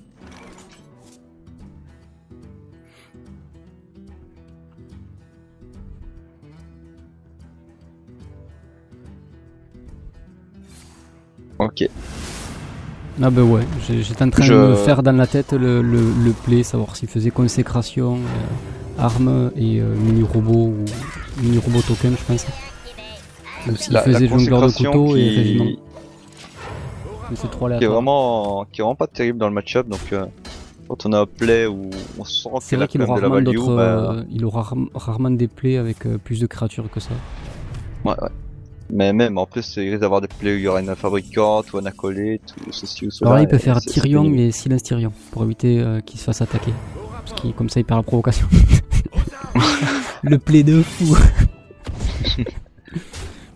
Ok. Ah bah ouais, j'ai- j'étais en train Je- de me faire dans la tête le, le, le play, savoir s'il faisait consécration, euh, arme et euh, mini-robot ou mini-robot token je pense. Ou s'il La, la faisait jongleur de consécration couteau et qui, régiment. Mais c'est trop qui est aléatoire. vraiment, qui est vraiment pas terrible dans le match-up, donc euh, quand on a un play où on sent C'est qu'il vrai a qu'il quand même aura de la rarement value, d'autres, bah, euh, il aura rar- rarement des plays avec euh, plus de créatures que ça. ouais, ouais. Mais même en plus, il risque d'avoir des plays où il y aura une fabricante ou un acolyte ou ceci ou cela. Alors là il peut et faire c'est- c'est Tyrion pénible. et silence Tyrion pour éviter euh, qu'il se fasse attaquer. Parce qu'il comme ça il perd la provocation. Le play de fou.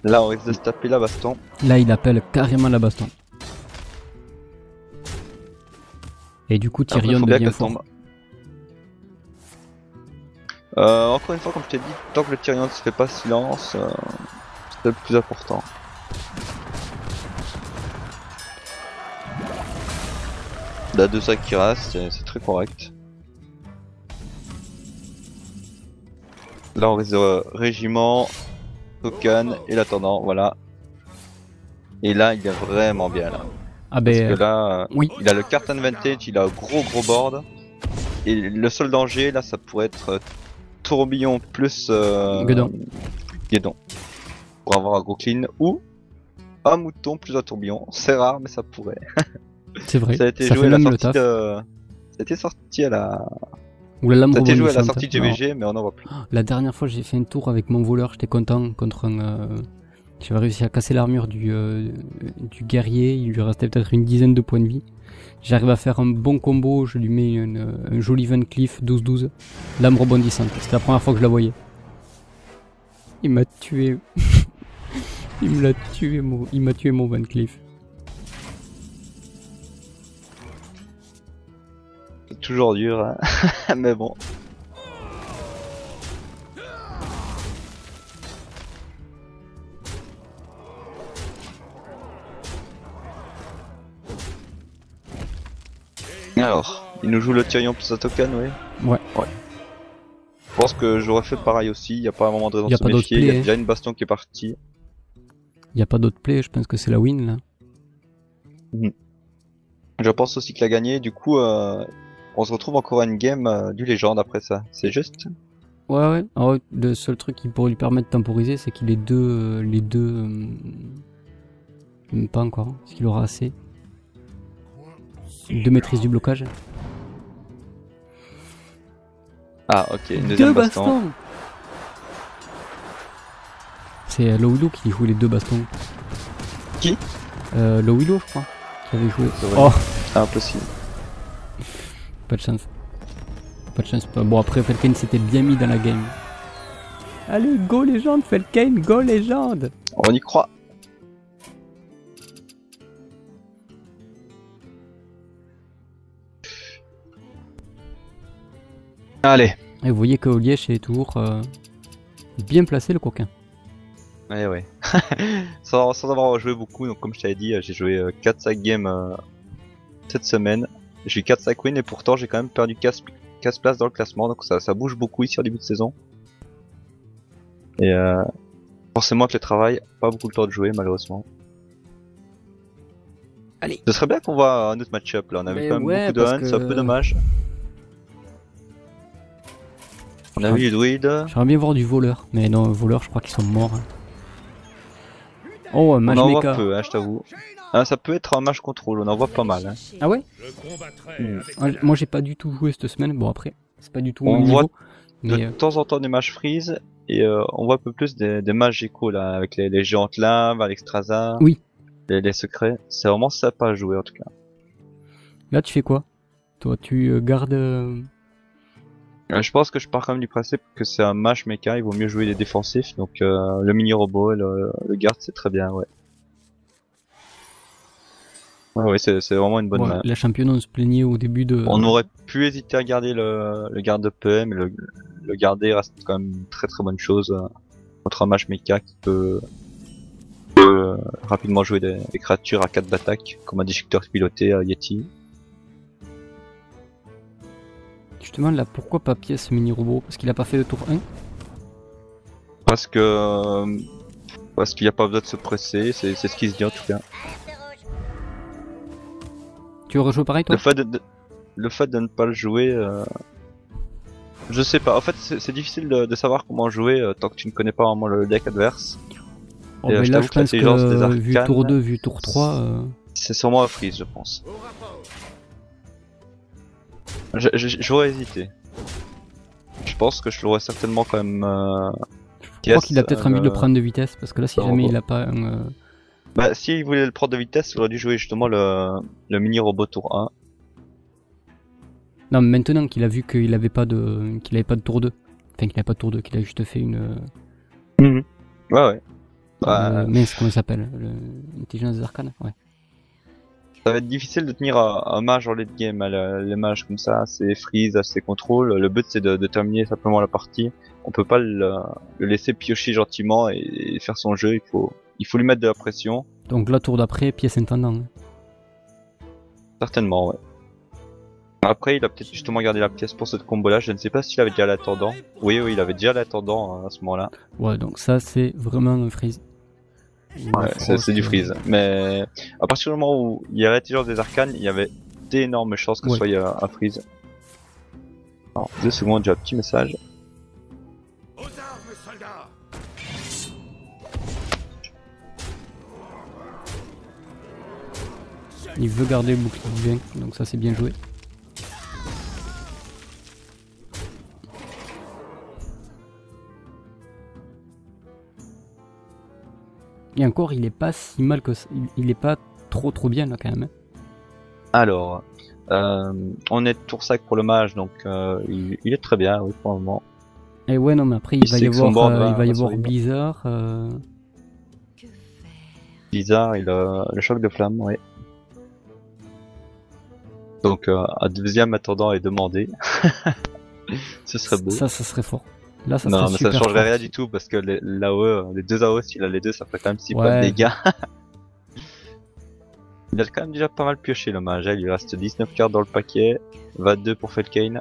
Là on risque de se taper la baston. Là il appelle carrément la baston. Et du coup Tyrion Après, devient fort. tombe. Euh, encore une fois, comme je t'ai dit, tant que le Tyrion ne se fait pas silence, euh, c'est le plus important. La deux sacs qui restent, c'est très correct. Là on risque de régiment, token et l'attendant, voilà. Et là il est vraiment bien là. Ah Parce ben que là, euh, oui. il a le cart advantage, il a un gros gros board. Et le seul danger là, ça pourrait être euh, tourbillon plus euh, Guedon. Guedon. Pour avoir un gros clean ou un mouton plus un tourbillon. C'est rare mais ça pourrait. C'est vrai. Ça a été Ça joué fait à la même le sortie taf. de... Ça a été sorti à la... Ou la lame Ça a été joué à la rebondissante. sortie de G V G mais on n'en voit plus. La dernière fois j'ai fait un tour avec mon voleur, j'étais content contre un... Euh... J'avais réussi à casser l'armure du, euh, du guerrier, il lui restait peut-être une dizaine de points de vie. J'arrive à faire un bon combo, je lui mets une, un joli Van Cleef douze douze, lame rebondissante, c'était la première fois que je la voyais. Il m'a tué. Il me l'a tué, mon... il m'a tué mon Van Cleef. C'est toujours dur, hein. Mais bon. Alors, il nous joue le Tyrion plus un token, oui. Ouais. Ouais. Je pense que j'aurais fait pareil aussi, il n'y a pas un moment de raison Y a de se pas d'autre méfier, il y a play, déjà une baston qui est partie. Il n'y a pas d'autre play, je pense que c'est la win là. Je pense aussi qu'il a gagné, du coup euh, on se retrouve encore à une game euh, du légende après ça, c'est juste. Ouais ouais, ah ouais, le seul truc qui pourrait lui permettre de temporiser c'est qu'il ait deux... euh, les deux... euh, Même pas encore, est-ce qu'il aura assez? Deux maîtrises du blocage. Ah ok, une deuxième Deux baston. bastons. C'est euh, Lowilo qui joue les deux bastons. Qui euh, Lowilo je crois, qui avait joué. C'est vrai. Oh, Impossible. pas de chance. Pas de chance. Bon après Felkane s'était bien mis dans la game. Allez, go légende Felkane, go légende. On y croit. Allez. Et vous voyez que Liège est toujours euh, bien placé le coquin. Ouais ouais. sans, sans avoir joué beaucoup, donc comme je t'avais dit, j'ai joué euh, quatre cinq games euh, cette semaine. J'ai eu quatre cinq wins et pourtant j'ai quand même perdu quinze places dans le classement, donc ça, ça bouge beaucoup ici au début de saison. Et euh, forcément avec le travail, pas beaucoup le temps de jouer malheureusement. Allez. Ce serait bien qu'on voit un autre match-up là, on avait Mais quand même ouais, beaucoup de parce hunts, que- c'est un peu dommage. On a Ah. vu les druides. J'aimerais bien voir du voleur, mais non, voleur je crois qu'ils sont morts. hein. Oh, un On mage en voit méca. peu, hein, je t'avoue. Ah, ça peut être un match contrôle, on en voit pas mal. Hein. Ah ouais? Je combattrai Hmm. avec Moi, la j- Moi j'ai pas du tout joué cette semaine, bon après, c'est pas du tout On mon voit niveau. De Mais euh, temps en temps des matchs freeze et euh, on voit un peu plus des, des matchs échos là, avec les, les géantes laves, Alexstrasza, Oui. les, les secrets. C'est vraiment sympa à jouer en tout cas. là tu fais quoi? Toi tu euh, gardes... euh, Euh, je pense que je pars quand même du principe que c'est un match méca, il vaut mieux jouer les défensifs, donc euh, le mini robot et le, le garde c'est très bien, ouais. Ouais, ouais, c'est c'est vraiment une bonne bon, main. la championne on se plaignait au début de... On aurait pu hésiter à garder le, le garde de P M, mais le, le garder reste quand même une très très bonne chose euh, contre un match méca qui peut, peut euh, rapidement jouer des, des créatures à quatre d'attaque, comme un déchiqueteur piloté à Yeti. Tu te demandes là pourquoi pas pièce mini robot? Parce qu'il a pas fait le tour un? Parce que euh, parce qu'il n'y a pas besoin de se presser, c'est c'est ce qui se dit en tout cas. Tu aurais joué pareil toi? Le fait de, de- le fait de ne pas le jouer, euh, je sais pas. En fait, c'est c'est difficile de, de savoir comment jouer euh, tant que tu ne connais pas vraiment le deck adverse. Oh, et, euh, mais je là t'avoue je que pense l'intelligence des que vu arcanes- tour deux, vu tour trois... euh, C'est sûrement un freeze, je pense. Je- je- J'aurais hésité. Je pense que je l'aurais certainement quand même. Euh... Je crois qu'il a peut-être envie de le euh, prendre de vitesse, parce que là si le jamais robot. il a pas un... euh, Bah, s'il voulait le prendre de vitesse, il aurait dû jouer justement le, le mini robot tour un. Non mais maintenant qu'il a vu qu'il avait pas de... qu'il avait pas de tour deux. Enfin qu'il avait pas de tour deux, qu'il a juste fait une... euh, Ouais, ouais. Bah, Euh, mais comment il s'appelle? L'intelligence des arcanes? Ouais. Ça va être difficile de tenir un, un mage en late game, hein, le- les mages comme ça, c'est freeze, c'est contrôle. Le but c'est de, de terminer simplement la partie. On peut pas le, le laisser piocher gentiment et, et faire son jeu, il faut, il faut lui mettre de la pression. Donc la tour d'après, pièce intendant. Certainement, ouais. Après, il a peut-être justement gardé la pièce pour cette combo-là. Je ne sais pas s'il avait déjà l'attendant. Oui, oui, il avait déjà l'attendant hein, à ce moment-là. Ouais, donc ça c'est vraiment un freeze. Ouais, c'est, c'est du freeze. Mais à partir du moment où il y a l'intelligence des arcanes, il y avait d'énormes chances que ce Ouais. soit un freeze. Alors, deux secondes, j'ai un petit message. Aux armes, soldats. Il veut garder le bouclier divin, donc ça c'est bien joué. Et encore, il est pas si mal que ça. Il- Il est pas trop trop bien là quand même. hein. Alors, euh, on est tour cinq pour le mage, donc euh, il, il est très bien, oui, pour le moment. Et ouais, non, mais après il Il va sait y que son avoir, board euh, va- il va va y avoir survivre. Blizzard. euh, Bizarre, il a le choc de flamme, oui. Donc, euh, un deuxième attendant est demandé. Ce serait beau. Ça, ça serait fort. Là, ça non, serait mais ça super ne changerait fort. rien du tout parce que les, l'A O E, les deux A O E, s'il a les deux, ça ferait quand même six Ouais. points de dégâts. Il a quand même déjà pas mal pioché le mage, hein. Il lui reste dix-neuf cartes dans le paquet, vingt-deux pour Felkane.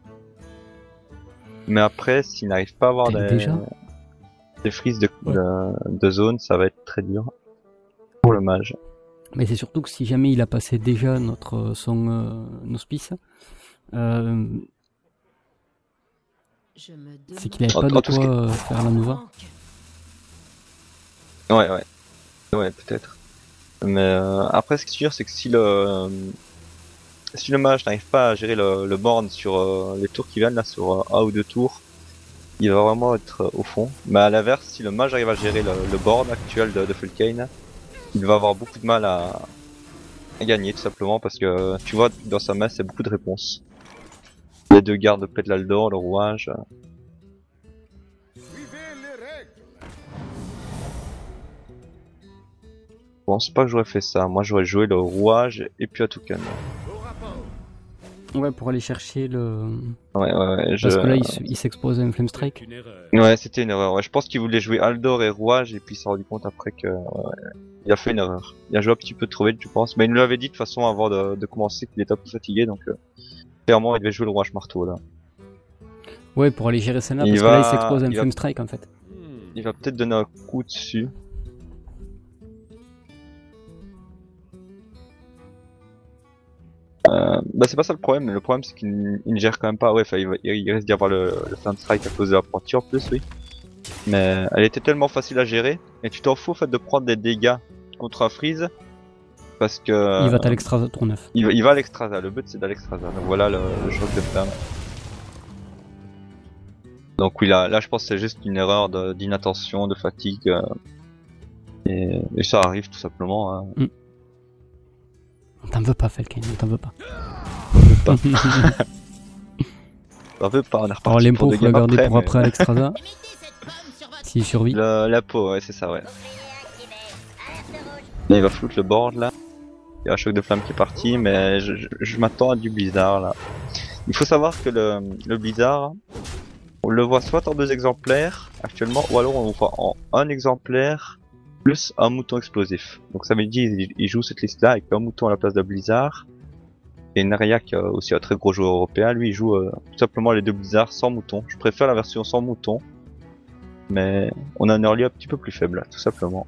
Mais après, s'il n'arrive pas à avoir Elle est des, déjà des frises de, Ouais. de, de zone, ça va être très dur pour le mage. Mais c'est surtout que si jamais il a passé déjà notre son euh, auspice, euh, c'est qu'il avait En- pas en de tout ce quoi qui- euh, faire la nova. Ouais, ouais. Ouais, peut-être. Mais euh, après, ce qui est sûr, c'est que si le euh, si le mage n'arrive pas à gérer le, le board sur euh, les tours qui viennent, là, sur euh, un ou deux tours, il va vraiment être euh, au fond. Mais à l'inverse, si le mage arrive à gérer le, le board actuel de, de Felkane, il va avoir beaucoup de mal à, à gagner, tout simplement, parce que tu vois, dans sa main, c'est beaucoup de réponses. Les deux gardes de Petlaldor, le rouage. euh, Suivez les règles. Je pense pas que j'aurais fait ça. Moi, j'aurais joué le rouage et puis à Toucan. Au rapport. Ouais, pour aller chercher le. Ouais, ouais, ouais. Je... Parce que là, il se- il s'expose à un Flame Strike. Une erreur. Ouais, c'était une erreur. Ouais, je pense qu'il voulait jouer Aldor et rouage et puis il s'est rendu compte après que ouais, ouais. Il a fait une erreur. Il a joué un petit peu trop vite, je pense. Mais il nous l'avait dit de toute façon avant de, de commencer qu'il était un peu fatigué, donc euh, clairement il devait jouer le rouage marteau là. Ouais, pour aller gérer celle-là, Il parce va- que là, il s'expose à un il va- Flame Strike en fait. Hmm. Il va peut-être donner un coup dessus. Euh, bah c'est pas ça le problème, le problème c'est qu'il il ne gère quand même pas, ouais, enfin, il, va- il risque d'y avoir le, le Flame Strike à cause de l'apprenti en plus, oui. Mais elle était tellement facile à gérer, et tu t'en fous au fait de prendre des dégâts contre un freeze, parce que... Il va à l'extra tour neuf. Il va, il va à l'extrasa, le but c'est d'aller à l'extrasa, donc voilà le, le choc de flamme. Donc oui, là, là je pense que c'est juste une erreur de- d'inattention, de fatigue, euh, et, et ça arrive tout simplement. Hein. On t'en veut pas, Falcon, on t'en veut pas. Pas. On veut pas, on est reparti Alors, l'impôt, pour deux faut la games garder après, pour mais- après à l'extrasa. S'il survit. Le, la peau, ouais, c'est ça, ouais. Là, il va foutre le board, là. Il y a un choc de flamme qui est parti, mais je, je, je m'attends à du blizzard, là. Il faut savoir que le, le blizzard, on le voit soit en deux exemplaires, actuellement, ou alors on le voit en un exemplaire, plus un mouton explosif. Donc ça veut dire il, il joue cette liste-là avec un mouton à la place de blizzard. Et Nariak, euh, aussi un très gros joueur européen, lui il joue euh, tout simplement les deux blizzards sans mouton. Je préfère la version sans mouton. Mais on a un early un petit peu plus faible, tout simplement.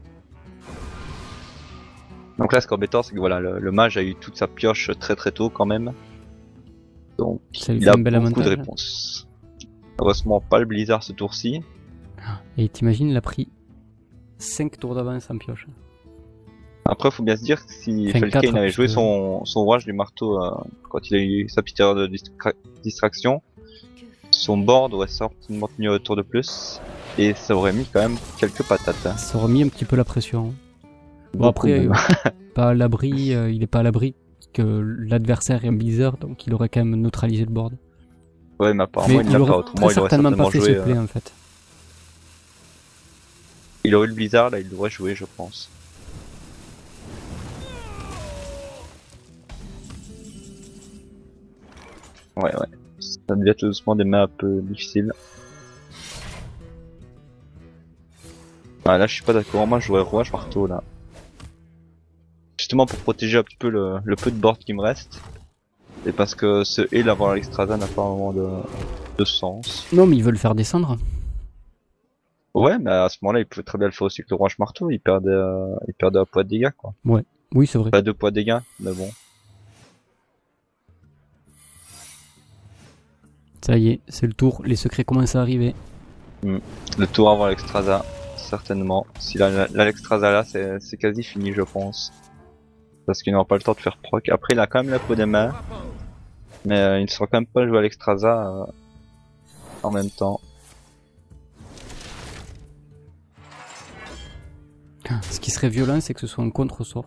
Donc là, ce qui est embêtant, c'est que voilà, le, le mage a eu toute sa pioche très très tôt quand même. Donc Ça lui il fait a un bel beaucoup de avantage. réponses. Heureusement, pas le blizzard ce tour-ci. Et t'imagines, il a pris cinq tours d'avance en pioche. Après, faut bien se dire que si Enfin, Felkane quatre, avait parce joué que- son, son rouage du marteau euh, quand il a eu sa petite erreur de distra- distraction, son board aurait certainement tenu un tour de plus. Et ça aurait mis quand même quelques patates. Hein. Ça aurait mis un petit peu la pression. Bon Beaucoup après, même. euh, pas à l'abri, euh, il est pas à l'abri que l'adversaire est un blizzard, donc il aurait quand même neutralisé le board. Ouais, mais apparemment Mais il il l'a aurait pas, autrement très il aurait certainement certainement pas fait joué. ce euh, play en fait. il aurait le blizzard, là il devrait jouer je pense. Ouais ouais, ça devient tout doucement des mains un peu difficiles. Ah là je suis pas d'accord, moi je jouerais roi marteau là. Justement pour protéger un petit peu le, le peu de board qui me reste. Et parce que ce heal avant l'Extrasa n'a pas vraiment de, de sens. Non, mais ils veulent faire descendre. Ouais, mais à ce moment-là, il pouvait très bien le faire aussi avec le roi marteau, il perdait, euh, il perdait un poids de dégâts quoi. Ouais, oui c'est vrai. Pas deux poids de dégâts, mais bon. Ça y est, c'est le tour, les secrets commencent à arriver. Mm. Le tour avant l'Extrasa, certainement. Si l'Alexstrasza là, c'est quasi fini je pense. Parce qu'il n'aura pas le temps de faire proc. Après il a quand même la peau des mains. Mais euh, il ne sera quand même pas jouer à l'Extrasa euh, en même temps. Ce qui serait violent, c'est que ce soit un contre-sort.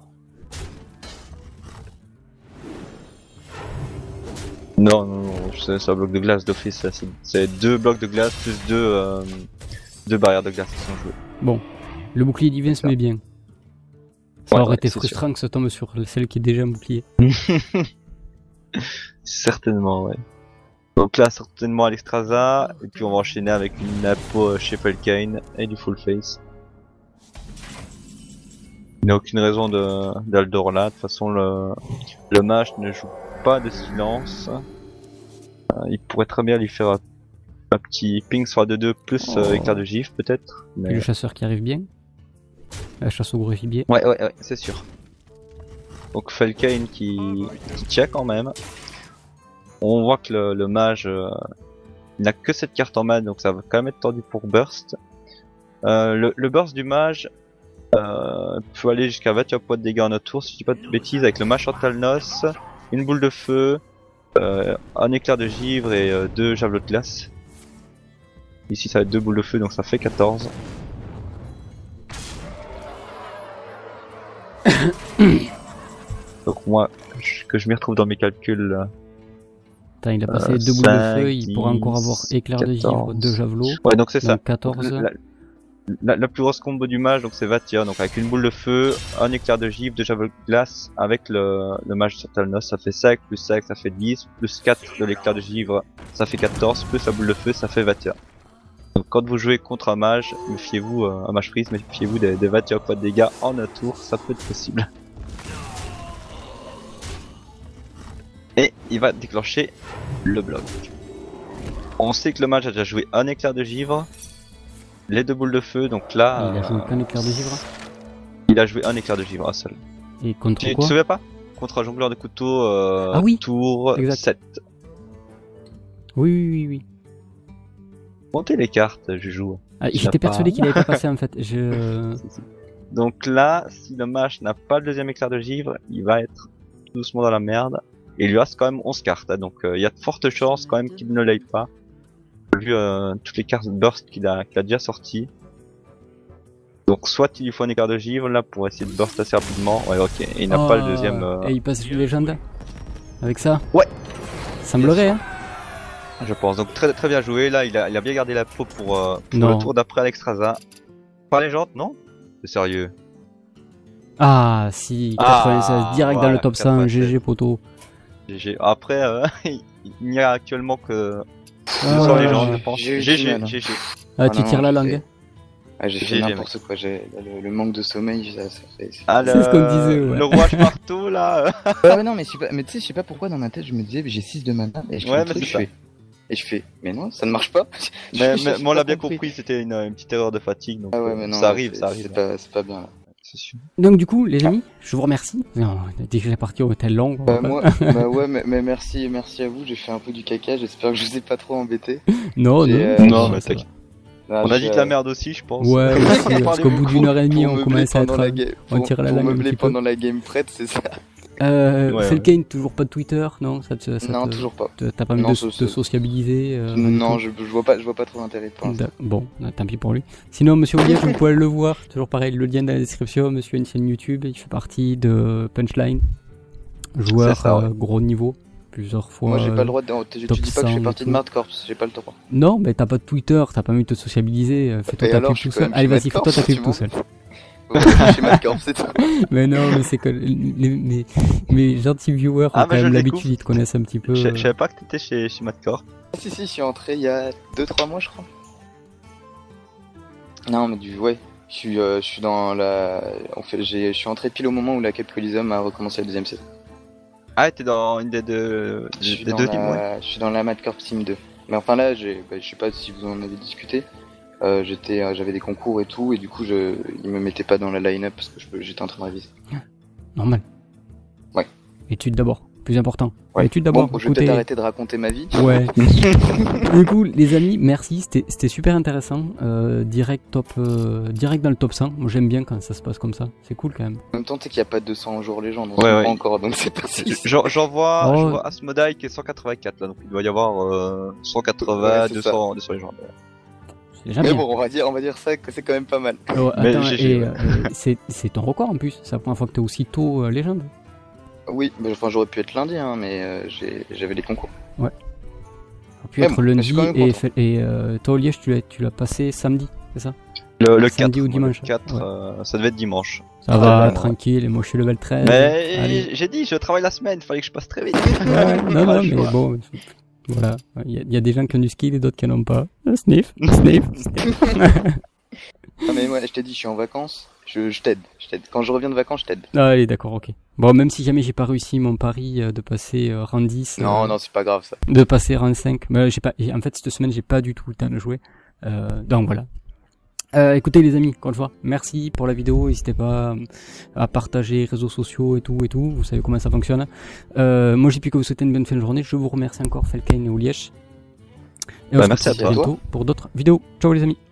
Non, non, non, c'est un bloc de glace d'office. C'est deux blocs de glace plus deux, euh, deux barrières de glace qui sont jouées. Bon, le bouclier divin se met bien. Ça Ouais, aurait ouais, été c'est frustrant sûr. que ça tombe sur celle qui est déjà un bouclier. Certainement, ouais. Donc là, certainement à l'Extrasa, et puis on va enchaîner avec une Napo chez Felkane et du full face. Il n'y a aucune raison de d'Aldor là, de toute façon le, le mage ne joue pas de silence. Euh, il pourrait très bien lui faire un, un petit ping sur deux deux plus euh, Oh. éclair de gifle peut-être. Et Mais... le chasseur qui arrive bien. La chasse au gros gibier. Ouais, ouais, ouais, c'est sûr. Donc Felkane qui, qui tient quand même. On voit que le, le mage euh, il n'a que cette carte en main, donc ça va quand même être tendu pour burst. Euh, le, le burst du mage euh, peut aller jusqu'à vingt et un points de dégâts en notre tour, si je dis pas de bêtises, avec le mage Chantalnos, une boule de feu, euh, un éclair de givre et euh, deux javelots de glace. Ici ça va être deux boules de feu, donc ça fait quatorze. Donc moi, je- que je m'y retrouve dans mes calculs. euh, Attends, il a passé Euh, deux boules de cinq, feu, il pourra encore avoir dix, éclair de givre, quatorze. deux javelots. Ouais, donc c'est ça. Donc quatorze. La, la, la plus grosse combo du mage, donc c'est Vatia, donc avec une boule de feu, un éclair de givre, deux javelots de glace, avec le, le mage Chantalnos, ça fait cinq, plus cinq, ça fait dix, plus quatre de l'éclair de givre, ça fait quatorze, plus la boule de feu, ça fait Vatia. Donc quand vous jouez contre un mage, méfiez-vous, euh, un mage freeze, méfiez-vous des, des Vatia pas de dégâts en un tour, ça peut être possible. Et il va déclencher le bloc. On sait que le mage a déjà joué un éclair de givre, les deux boules de feu, donc là... Il a joué qu'un éclair de givre. Il a joué un éclair de givre, un seul. Et contre Tu tu te quoi? souviens pas? Contre un jongleur de couteau, euh, Ah oui, tour exact. sept. Oui, oui, oui, oui. Montez les cartes, Juju. Ah, Tu J'étais l'as pas. persuadé qu'il avait pas passé en fait. Je... Donc là, si le mage n'a pas le deuxième éclair de givre, il va être tout doucement dans la merde. Et il lui reste quand même onze cartes, hein, donc il euh, y a de fortes chances quand même qu'il ne l'aille pas. Vu euh, toutes les cartes burst qu'il a, qu'il a déjà sorties. Donc soit il lui faut un éclair de givre là pour essayer de burst assez rapidement. Ouais ok, et il n'a Oh, pas le deuxième... euh, Et il passe les légendes avec ça? Ouais. Semblerait, hein. Je pense. Donc très très bien joué. Là, il a, il a bien gardé la peau pour, euh, pour Non. le tour d'après à l'Extrasa. Pas légende, non? C'est sérieux. Ah, si, Ah, quatre-vingt-seize, direct dans voilà, le top cent, quatre-vingt-seize. G G poteau. G G. Après, euh, il n'y a actuellement que Ah, deux cents ouais, légendes, ouais. je pense. J'ai eu G du G, mal, hein. G G. Ah, Ah tu non, tires la j'ai langue. fait- Ah, j'ai fait J'ai- j'ai- n'importe quoi, j'ai le, le manque de sommeil, ça, ça fait... c'est- Ah, C'est le, ce qu'on disait, ouais. le roi marteau là. euh, Ouais, ouais, non, mais, je sais pas- mais tu sais, je sais pas pourquoi dans ma tête, je me disais, j'ai six de mana, et je fais Ouais, le mais truc, c'est je ça. fais... Et je fais, mais non, ça ne marche pas. mais, Je- mais, j'ai mais on l'a pas bien compris, c'était une, une petite erreur de fatigue. Donc Ah ouais, euh, mais non, ça arrive, c'est- ça arrive. C'est pas, c'est pas bien, là. C'est sûr. Donc du coup, les amis, je vous remercie. Non, dès que la partie était longue. Bah, moi, bah ouais, mais, mais merci, merci à vous, j'ai fait un peu du caca, j'espère que je vous ai pas trop embêté. Non, J'ai, non, euh, Non, ça mais va. t'inquiète. Ah, On a je- dit de la merde aussi, je pense. Ouais, Comme aussi, ça, on parce parlait qu'au bout beaucoup d'une heure et demie, pour on meubler commence à pendant être... la ga- on pour- tire la pour langue un meubler petit peu. pendant la game prête, c'est ça? Euh, Ouais, Felkane, toujours pas de Twitter, non? Ça te, ça Non, te- toujours pas. te- T'as pas envie Non, de ça, te c'est- sociabiliser euh, Non, du je, je vois pas, je vois pas trop l'intérêt pour tout l'instant. Da- Bon, euh, tant pis pour lui. Sinon, Monsieur Olivier, vous pouvez le voir. Toujours pareil, le lien dans la description. Monsieur a une chaîne YouTube, il fait partie de Punchline. Joueur C'est ça, ouais. euh, gros niveau, plusieurs fois. Moi j'ai pas le droit de. Tu top dis pas que je fais cent partie et de tout. Mad Corps, j'ai pas le droit. Non, mais t'as pas de Twitter, t'as pas envie de te sociabiliser, euh, fais-toi Et ta alors, pub je suis tout quand seul. même Allez, chez vas-y, Mad fais-toi ta Corps, pub tu tout vois. seul. Ouais, je suis chez Mad Corps, c'est tout. Mais non, mais c'est que les, mes, mes gentils viewers ont Ah, quand mais je même le l'habitude, découvre. ils te connaissent un petit peu. Je euh, je savais pas que t'étais chez, chez Madcore. Ah, si, si, je suis entré il y a deux trois mois, je crois. Non, mais du. Ouais. Je suis, euh, je suis dans la. En fait, j'ai, je suis entré pile au moment où la Cape Coliseum a recommencé la deuxième saison. Ah, t'es dans une des deux, Je suis des dans deux teams, ouais. la, je suis dans la Mad Corps Team deux. Mais enfin là, j'ai, bah, je sais pas si vous en avez discuté. Euh, j'étais, euh, j'avais des concours et tout, et du coup, je, ils me mettaient pas dans la line-up parce que je- j'étais en train de réviser. Normal. Ouais. Études d'abord, plus important. Ouais. Études d'abord, Bon, je vais écoutez. peut-être arrêter de raconter ma vie. Ouais. Du coup, les amis, merci, c'était c'était super intéressant. Euh, direct top, euh, direct dans le top cent. Moi, j'aime bien quand ça se passe comme ça. C'est cool quand même. En même temps, tu sais qu'il n'y a pas deux cents jours les gens, donc Ouais, c'est ouais. pas encore, donc c'est pas si. J'en j'en vois, Oh. je vois Asmodai qui est cent quatre-vingt-quatre là, donc il doit y avoir euh, cent quatre-vingts, Ouais, c'est deux cents, deux cents les gens. C'est déjà Mais bien. bon, on va dire, on va dire ça que c'est quand même pas mal. Oh, Mais attends, G G, et ouais. euh, c'est c'est ton record en plus. C'est la première fois que t'es aussitôt euh, légende. Oui, mais enfin, j'aurais pu être lundi, hein, mais euh, j'ai- j'avais les concours. Ça aurait pu Mais être bon, je lundi suis quand même et, content. fait- et euh, toi au Liège, tu l'as tu l'as passé samedi, c'est ça? Le, le Samedi quatre, ou moi, dimanche, le quatre, ouais. euh, ça devait être dimanche. Ça Ah, va, ouais. tranquille. Et moi, je suis level treize. Mais Allez. j'ai dit, je travaille la semaine, fallait que je passe très vite. Ouais, non, Pas non, le mais choix. bon, voilà. Il y, a- il y a des gens qui ont du skill et d'autres qui n'en ont pas. Euh, Sniff, sniff. Non, mais moi, je t'ai dit, je suis en vacances, je, je t'aide, je t'aide. Quand je reviens de vacances, je t'aide. Ah, allez, d'accord, ok. Bon, même si jamais j'ai pas réussi mon pari euh, de passer euh, rang dix, euh, Non, non, c'est pas grave ça. de passer rang cinq, mais j'ai pas, j'ai- en fait, cette semaine, j'ai pas du tout le temps de jouer. Euh, donc voilà. Euh, écoutez les amis, encore une fois, merci pour la vidéo, n'hésitez pas à partager réseaux sociaux et tout et tout, vous savez comment ça fonctionne. Euh, moi j'ai plus qu'à vous souhaiter une bonne fin de journée, je vous remercie encore Felkane et Olièche. Et on Bah, se merci retrouve à toi. bientôt pour d'autres vidéos. Ciao les amis.